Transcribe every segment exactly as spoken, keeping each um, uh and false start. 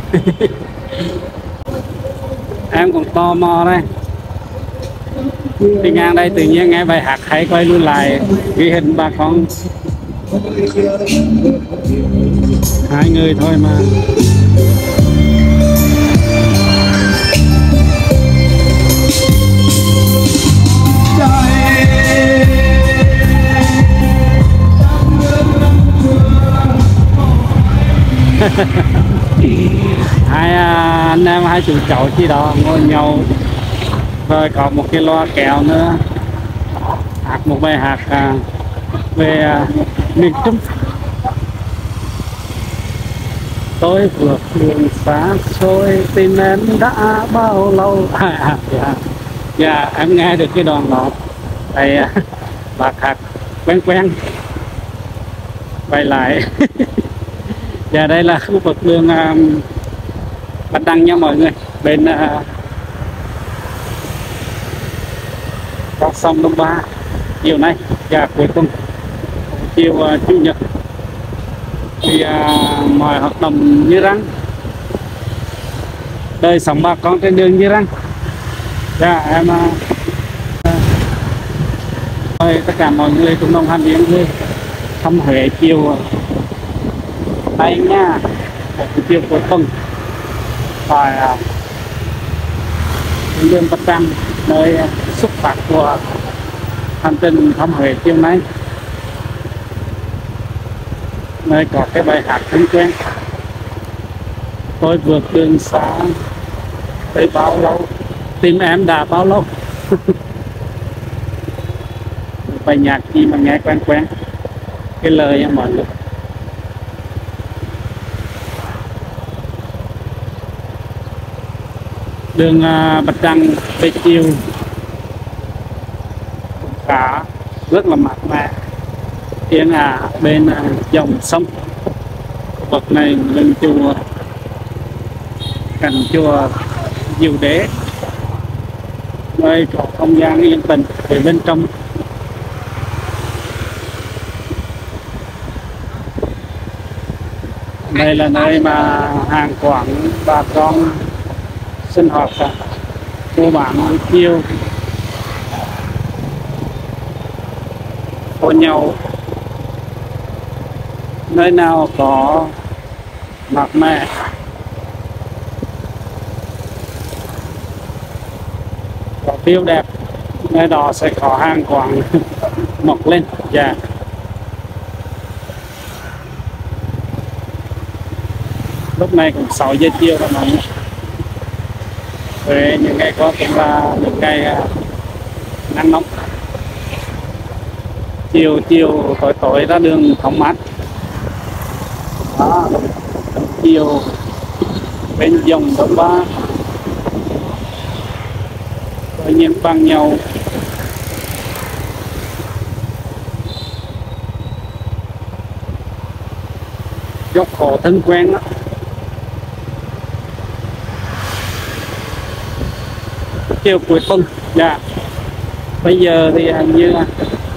Em cũng tò mò đây, đi ngang đây tự nhiên nghe bài hát hay, quay luôn lại ghi hình bà con hai người thôi mà. Hai à, anh em hai chú cháu chi đó ngồi nhau, rồi có một cái loa kéo nữa hát một bài hát à, về à, miền Trung. Tôi vượt đường xa xôi tìm em đã bao lâu. À, dạ. Dạ em nghe được cái đoạn đó thầy à, bác hát quen quen quay lại. Dạ đây là khu vực đường uh, Bạch Đằng nha mọi người, bên uh, con sông Đông Ba. Chiều nay và cuối tuần chiều uh, chủ nhật thì uh, mọi hoạt động như răng, đời sống bà con trên đường như răng. Dạ em uh, mời tất cả mọi người cùng đồng hành với em thăm Huế chiều đây nha, một chiều cuối tuần rồi uh, đường Bạch Đằng, nơi xuất phát của hành trình thăm Huế chiều nay, nơi có cái bài hát thân quen tôi vượt đường xa tới bao lâu tìm em đã bao lâu. Bài nhạc gì mà nghe quen quen cái lời nha mọi người. Đường uh, Bạch Đằng về chiều khá rất là mát mẻ, yên ả bên uh, dòng sông. Vực này lưng chùa cạnh chùa Diệu Đế, nơi có không gian yên tĩnh về bên trong. Đây là nơi mà hàng quán bà con sinh hoạt mua bán chiêu hôn nhau, nơi nào có mát mẻ có tiêu đẹp, nơi đó sẽ có hàng quán mọc lên. Dạ lúc này cũng sáu giờ chiều rồi mọi người. Về những ngày qua cũng là những ngày nắng nóng, chiều chiều tối tối ra đường thoáng mát. Đó, chiều bên dòng Đông Ba tự nhiên bằng nhau dốc khổ thân quen đó. Chiều cuối tuần. Dạ bây giờ thì hình như là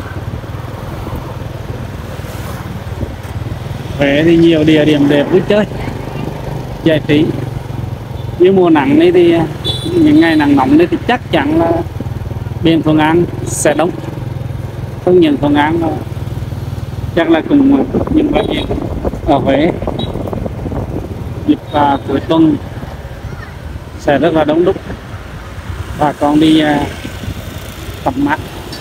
Huế thì nhiều địa điểm để vui chơi giải trí. Như mùa nắng này thì những ngày nắng nóng này thì chắc chắn là biển Thuận An sẽ đông. Không những Thuận An mà chắc là cùng những bãi biển ở Huế dịp và cuối tuần sẽ rất là đông đúc, và con đi uh, tắm mát.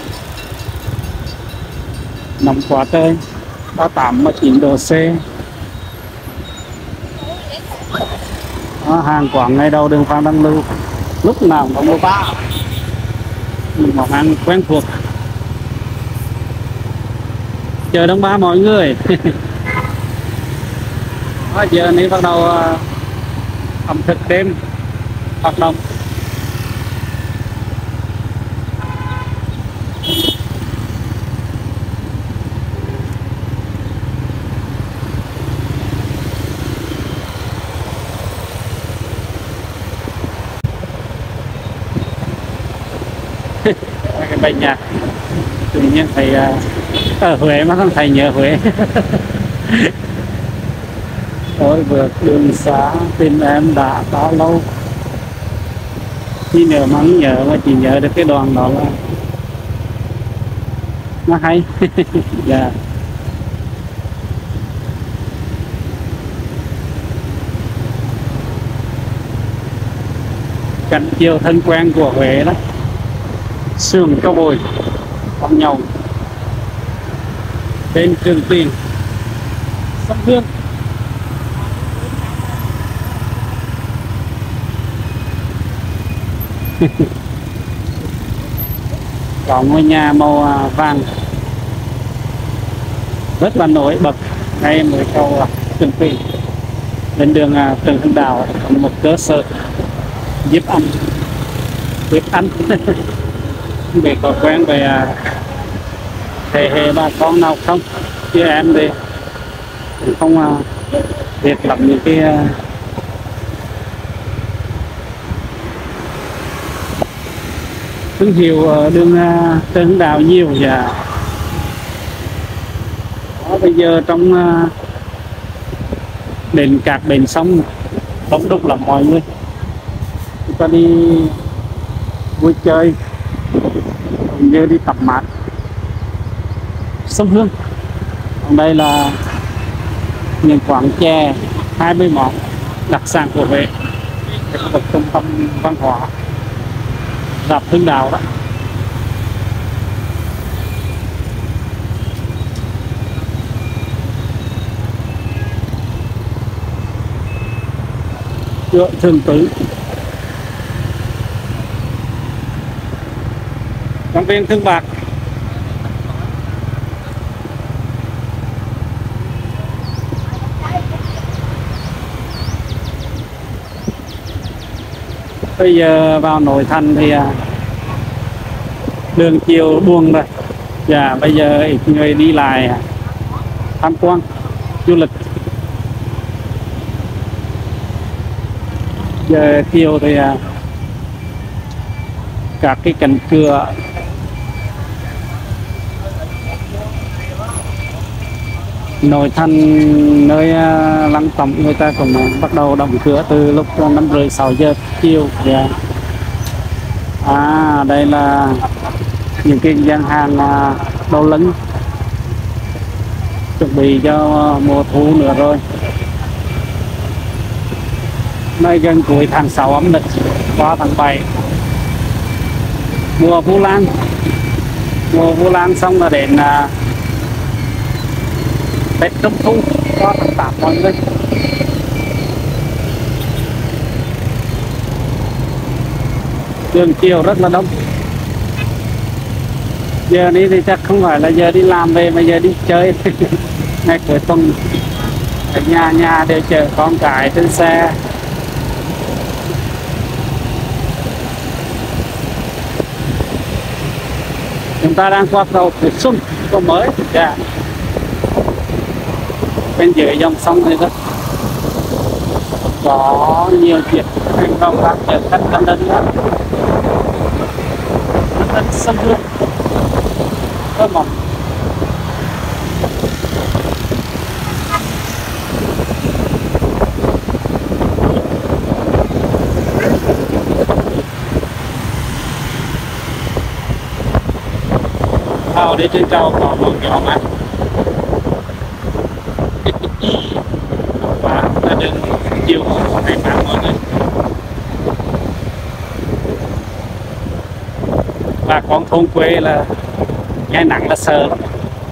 Nóng quá trời, ba mươi tám mươi chín độ C. Đó, hàng quán ngay đầu đường Phan Đăng Lưu, lúc nào cũng có mua ba món ăn quen thuộc. Chờ Đông Ba mọi người. Đó, giờ này bắt đầu uh, ẩm thực đêm hoạt động. Cái bài nhạc tự nhiên thầy uh, ở Huế mà không thầy nhớ Huế. Tôi vượt đường xá tìm em đã bao lâu, khi nếu mà không nhớ mà chỉ nhớ được cái đoạn đó là nó hay. Dạ. Cảnh chiều thân quen của Huế đó, sườn cao bồi con nhậu bên Trường Tiền, sông Hương. Có ngôi nhà màu vàng rất là nổi bật ngay mới cầu Trường Tiền, bên đường Trần Hưng Đạo, một cơ sở giúp ăn giúp ăn. Để có quen về thế hệ bà con nào không, chứ em thì không biết lắm những cái thương hiệu ở đường Trần Hưng Đạo nhiều. Và đó, bây giờ trong đền cát bến sông đông đúc lắm mọi người, chúng ta đi vui chơi cũng như đi tập mát sông Hương. Còn đây là những quán chè hai mươi món đặc sản của Huế, cái khu vực trung tâm văn hóa Rạp Hưng Đạo đó. Chợ Thường Tứ, công viên Thương Bạc, bây giờ vào nội thành thì đường chiều buông rồi. Và bây giờ ít người đi lại tham quan du lịch. Giờ chiều thì các cái cánh cửa nội thành nơi Lăng Tẩm người ta cũng bắt đầu đóng cửa từ lúc năm rưỡi sáu giờ chiều. Yeah. À đây là những cái gian hàng đồ lấn chuẩn bị cho mùa thu nữa rồi. Nay gần cuối tháng sáu âm lịch qua tháng bảy, mùa Vu Lan, mùa Vu Lan xong là đến Tết Trung Thu qua tháng tám mọi người. Đường chiều rất là đông. Giờ đi thì chắc không phải là giờ đi làm về mà giờ đi chơi. Ngày cuối tuần ở nhà nhà đều chở con cái trên xe. Chúng ta đang qua cầu Phú Xuân, cầu mới. Yeah. Bên dưới dòng sông này rất có nhiều chuyện thành công các chợ khách London đó. London sông Hương thơ mộng. Vào đi trên cầu có một nhỏ mắt và là đường chiều hay mát mọi người. Bà con thôn quê là ngày nắng là sợ lắm.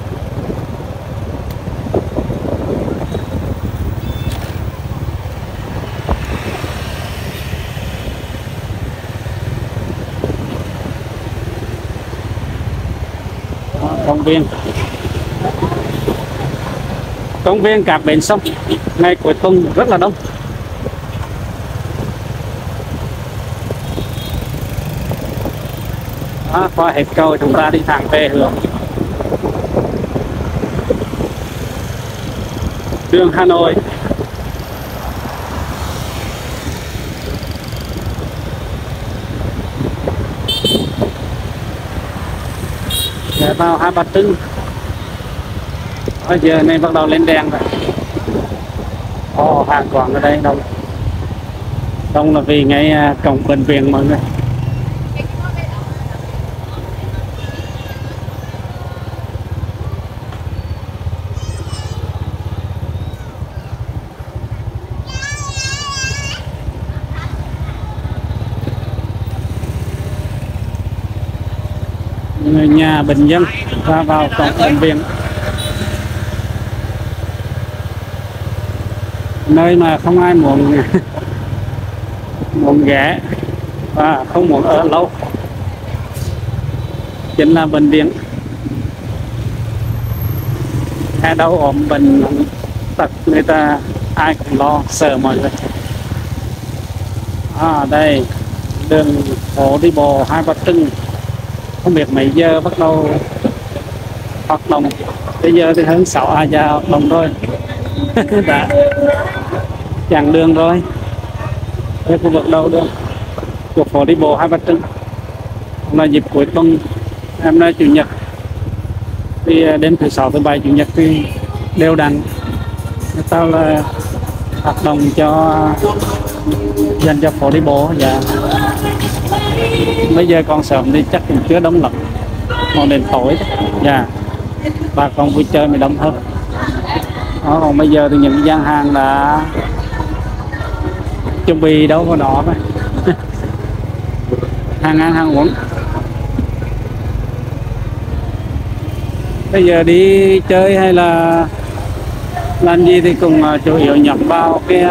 Đó, công viên công viên Cát Bến Sông ngày cuối tuần rất là đông. Đó, qua hết cầu chúng ta đi thẳng về hướng đường Hà Nội. Để vào Hai Bà Trưng. Bây giờ này bắt đầu lên đèn rồi. Ồ, hàng quán ở đây đông. Đông là vì ngay à, cổng bệnh viện mọi người. Người nhà bệnh nhân ra vào cổng bệnh viện, nơi mà không ai muốn muốn ghé và không muốn ở lâu chính là bệnh viện. Ai đâu ốm bệnh tật người ta ai cũng lo sợ mọi người. À đây đường phố đi bộ Hai Bà Trưng, không biết mấy giờ bắt đầu hoạt động. Bây giờ thì hơn sáu a giờ hoạt động rồi. Đã chặn đường rồi. Đây khu vực đầu đường của phố đi bộ Hai Bà Trưng. Hôm nay dịp cuối tuần, hôm nay chủ nhật thì đến thứ sáu thứ bảy chủ nhật thì đều đặn người ta là hoạt động cho dành cho phố đi bộ. Dạ bây giờ còn sớm thì chắc cũng chưa đông lắm, còn đến tối dạ bà con vui chơi mới đông hơn. Đó, còn bây giờ thì những gian hàng đã chuẩn bị đâu có đó mà. Hàng ăn hàng uống. Bây giờ đi chơi hay là làm gì thì cùng chủ yếu nhắm vào cái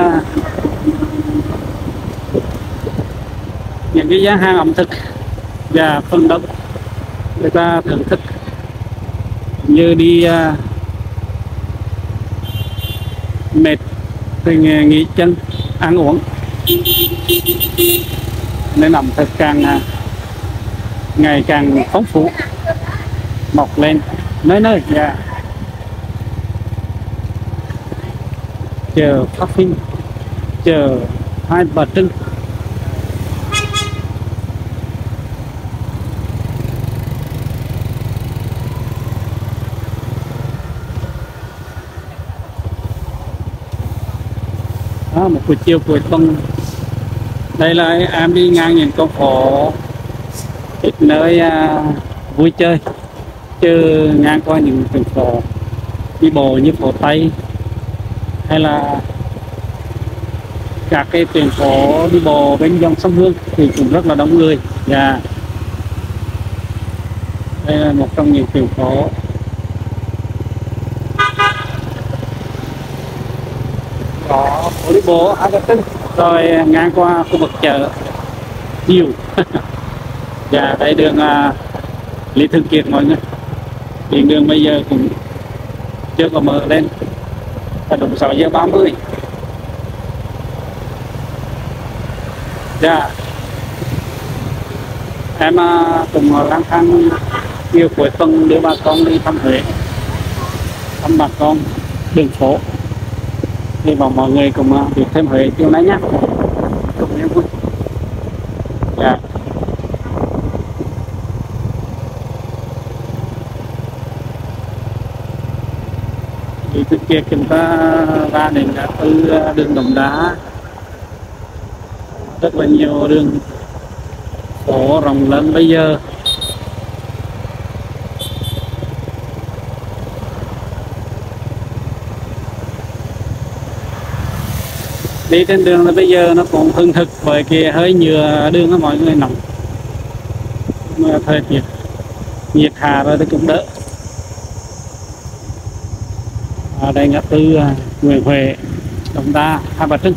những cái gian hàng ẩm thực và phân đông người ta thưởng thức như đi uh, mệt thì nghỉ chân ăn uống, nên ẩm thực càng uh, ngày càng phong phú mọc lên nơi nơi. Yeah. Chờ phát phim, chờ Hai Bà Trưng. Đó, một buổi chiều cuối tuần đây là em đi ngang những con phố ít nơi à, vui chơi, chứ ngang qua những thành phố đi bộ như phố Tây hay là các cái tuyến phố đi bộ bên dòng sông Hương thì cũng rất là đông người. Và đây là một trong những tuyến phố có phố đi bộ Hai Bà Trưng, rồi ngang qua khu vực chợ nhiều. Và đây đường uh, Lý Thường Kiệt mọi người. Điện đường bây giờ cũng chưa có mở lên, là đúng sáu giờ ba mươi. Dạ em uh, cùng lang thang chiều cuối tuần đưa bà con đi thăm Huế, thăm bà con đường phố. Hy vọng mọi người cùng uh, biết thêm Huế chiều nay nhé, cùng em vui. Dạ thì trước kia chúng ta ra đến ngã tư đường Đồng Đá, rất là nhiều đường phố rộng lớn. Bây giờ đi trên đường là bây giờ nó cũng hưng hực với cái hơi nhựa đường đó mọi người, nóng mà thời tiết nhiệt hạ rồi thì cũng đỡ. Ở đây ngã tư Nguyễn Huệ, Đồng Đa, Hai Bà Trưng.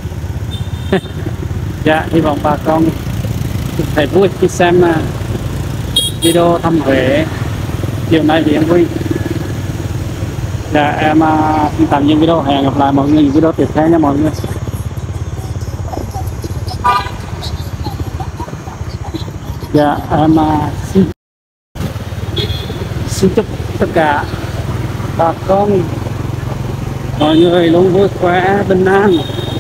Dạ hy vọng bà con thấy vui khi xem video thăm Huế chiều nay thì em vui. Dạ em xin tạm dừng video, hẹn gặp lại mọi người những video tiếp theo nha mọi người. Dạ em xin xin chúc tất cả bà con mọi người luôn vui khỏe bình an.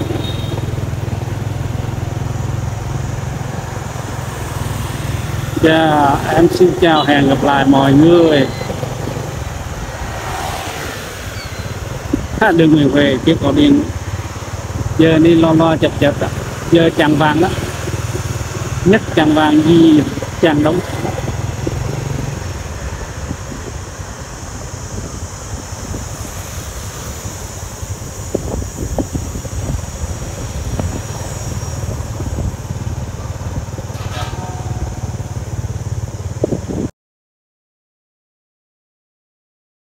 Dạ em xin chào, hẹn gặp lại mọi người. Đường Nguyễn Huệ chưa có điện giờ đi lo lo chật chật đó. Giờ chàng vàng đó, nhất chàng vàng gì chàng đóng